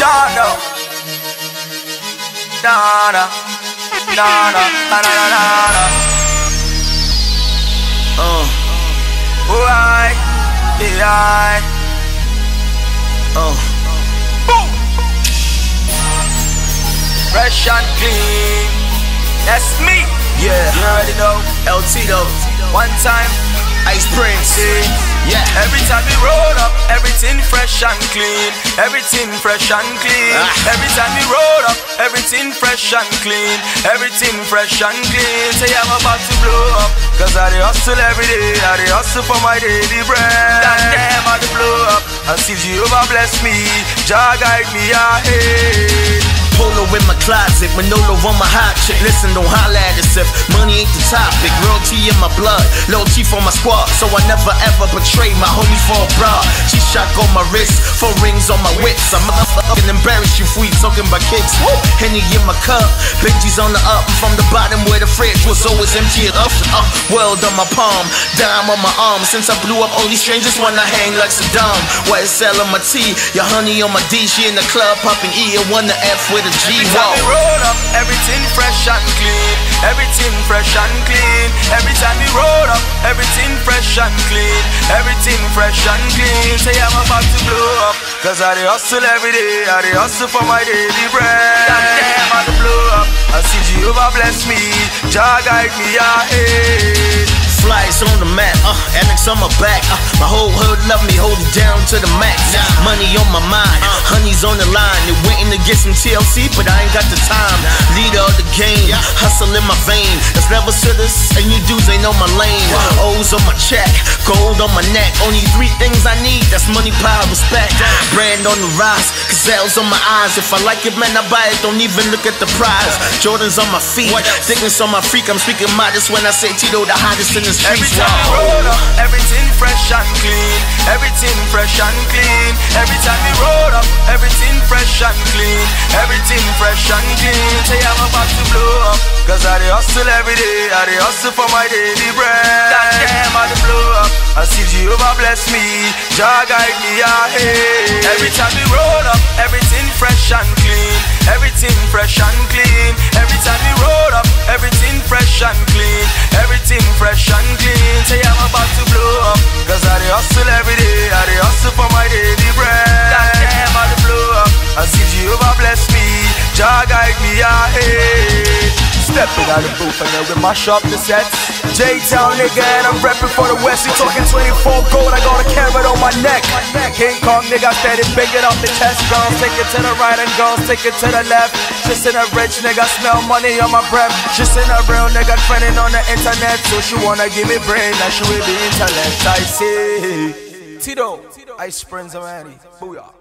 Nah, no. Nah, nah. Nah, nah. Nah, nah, nah, nah. Why? Yeah. Boom. Fresh and clean. That's me. Yeah. You already know. LT though. One time. Ice Prince. Yeah. Every time we roll up, everything fresh and clean. Everything fresh and clean. Every time we roll up, everything fresh and clean. Everything fresh and clean. Say I'm about to blow up, cause I dey hustle every day. I dey hustle for my daily bread. That damn I dey blow up, and see Jehovah bless me, Jah guide me ahead. Polo in my closet, Manolo on my hot chick. Listen, don't holla at us if money ain't the topic. Royalty in my blood, loyalty for my squad, so I never ever betray my homies for a broad. G-Shock on my wrist, 4 rings on my whips. I'm motherfucking embarrassed you for you talking about kicks. Woo! Henny in my cup, Benji's on the up. I'm from the bottom where the fridge was always empty. World on my palm, dime on my arm. Since I blew up, only strangers wanna hang like Saddam. YSL on my T, your honey on my D. She in the club popping E and one the F with a G. Every time we roll up, everything fresh and clean. Everything fresh and clean. Every time we roll up, everything fresh and clean. Everything fresh and clean. Say I'm about to blow up, cause I dey hustle every day. I dey hustle for my daily bread. That damn I dey blow up, I see Jehovah bless me, Jah guide me ahead. Flies on the map, Amex on my back. My whole hood love me, hold it down to the max. Money on my mind, honey's on the line. They waiting to get some TLC, but I ain't got the time. Leader of the game, hustle in my vein. There's never sitters, and you dudes ain't on my lane. O's on my check, gold on my neck. Only 3 things I need, that's money, power, respect. Brand on the rise, gazelles on my eyes. If I like it, man, I buy it, don't even look at the prize. Jordans on my feet, thickness on my freak. I'm speaking modest when I say Tito, the hottest in the streets. Every time we roll up, everything fresh and clean. Everything fresh and clean. Every time we roll up, everything fresh and clean. Everything fresh and clean. Say I'm about to blow up, cause I dey hustle every day. I dey hustle for my daily bread. That damn I dey blow up, I see Jehovah bless me, Jah guide me ahead. Every time we roll up, everything fresh and clean. Everything fresh and clean. Every time we roll up, everything fresh and clean. Everything fresh and clean. Say I'm about to blow up, cause I dey hustle every day. I dey hustle for my daily bread. That damn I dey blow up, I see Jehovah bless me, Jah guide me ahead. Stepping out the booth and then we mash up the sets. J-Town nigga and I'm reppin' for the West. You talking 24 gold, I got a carrot on my neck. King Kong nigga steady banging up the chest. Girls take it to the right and girls take it to the left. Just in a rich nigga, smell money on my breath. Just in a real nigga trending on the internet. So she wanna give me brain, that she will be intellect. I see Tito, Ice Prince, Booyah.